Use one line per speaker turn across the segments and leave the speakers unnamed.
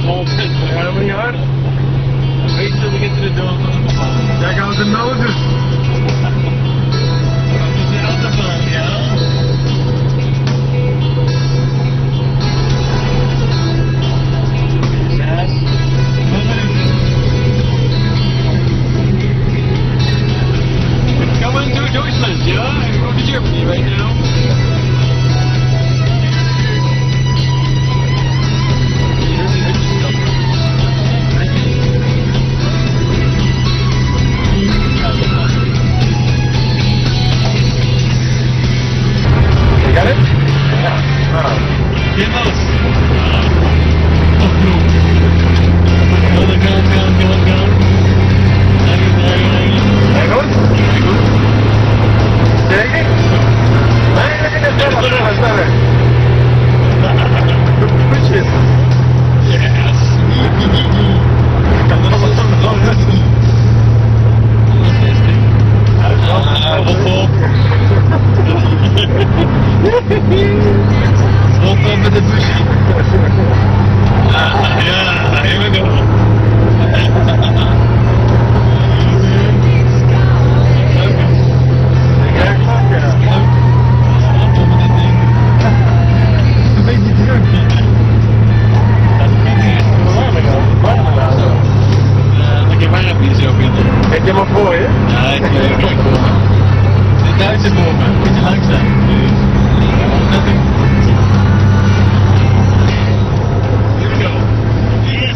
vol zit.
Helemaal niet hard.
Weet je dat we get to the door van de Autobahn?
Daar gaan we de noses.
Dat is de Autobahn, ja? Going to Deutschland, yeah? I go to Germany right now.
You got it? Yeah.
Get los! Oh no! Oh, the gun.
Hij goed? Zeker? Nee, dat is net sneller. Push it.
Yes! Hop. Stop met de busje. Ja, here we go.
Een beetje druk.
Lekker warm hier zo binnen.
Kijk je maar voor je?
Ja, ik kijk voor me. De Duitse voor me, een beetje langzaam. Here we go. Yes!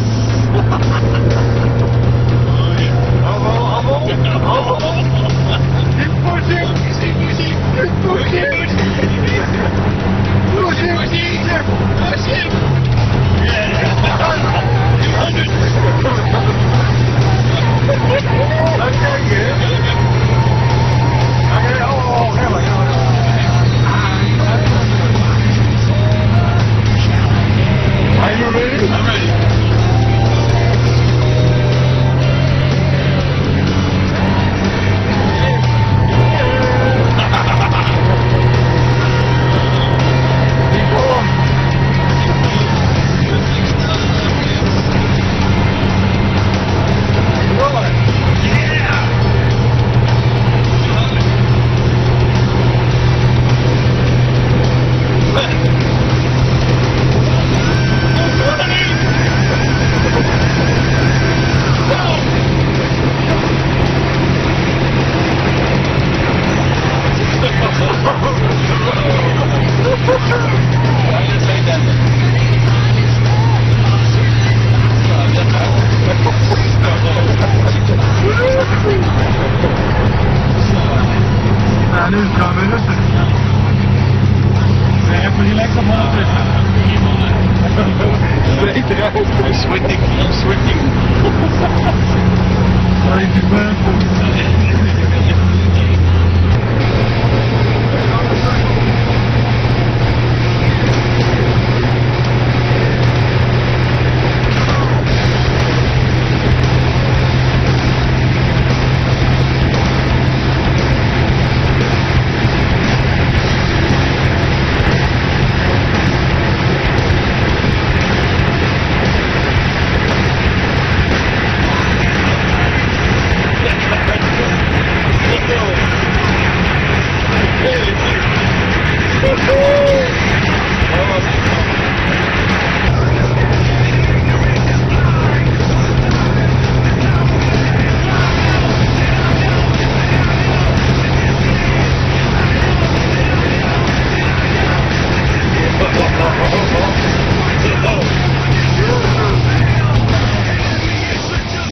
Nou, nu is het gewoon weer rustig. Nee, even relaxed op handen tussen. Zweet eruit.
I'm sweating.
Even